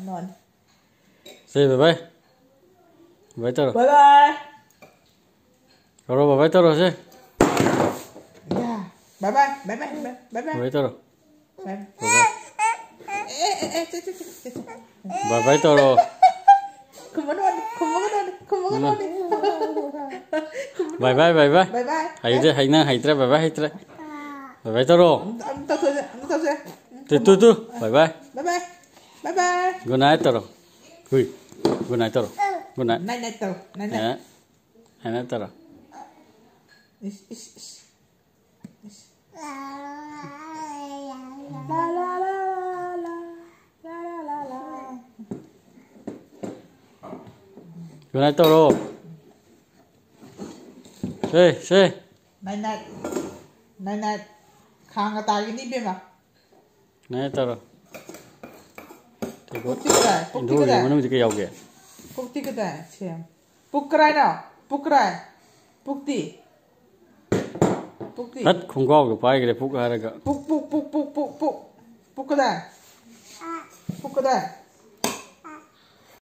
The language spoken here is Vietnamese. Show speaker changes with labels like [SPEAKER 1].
[SPEAKER 1] ngon.
[SPEAKER 2] Say bye bye. Bye taro.
[SPEAKER 1] Bye bye.
[SPEAKER 2] Karo bye bye taro say.
[SPEAKER 1] Yeah. Bye bye. Bye bye. Bye bye.
[SPEAKER 2] Bye taro.
[SPEAKER 1] Bye.
[SPEAKER 2] Bye bye taro.
[SPEAKER 1] Kumanon.
[SPEAKER 2] Bye bye bye bye.
[SPEAKER 1] Bye bye.
[SPEAKER 2] Hay na hay tre bye bye hay tre. Bye bye taro.
[SPEAKER 1] Tao thôi.
[SPEAKER 2] Tu. Bye bye.
[SPEAKER 1] Bye bye. Bye bye.
[SPEAKER 2] Good night taro. Hui. Good night taro. Good night.
[SPEAKER 1] Night tao. Night.
[SPEAKER 2] Night taro.
[SPEAKER 1] Is. La la la la la.
[SPEAKER 2] Good night taro. Say.
[SPEAKER 1] Night. Khang cái tai cái ní bên mà.
[SPEAKER 2] Night taro. Thì có
[SPEAKER 1] Puk
[SPEAKER 2] thôi
[SPEAKER 1] cái
[SPEAKER 2] mà nó chỉ cái dầu kìa.
[SPEAKER 1] Puk cái tai xem. Puk cái nào? Puk ti.
[SPEAKER 2] Tất không có cái phải cái phúc hay là cái.
[SPEAKER 1] Puk cái tai. Puk cái tai.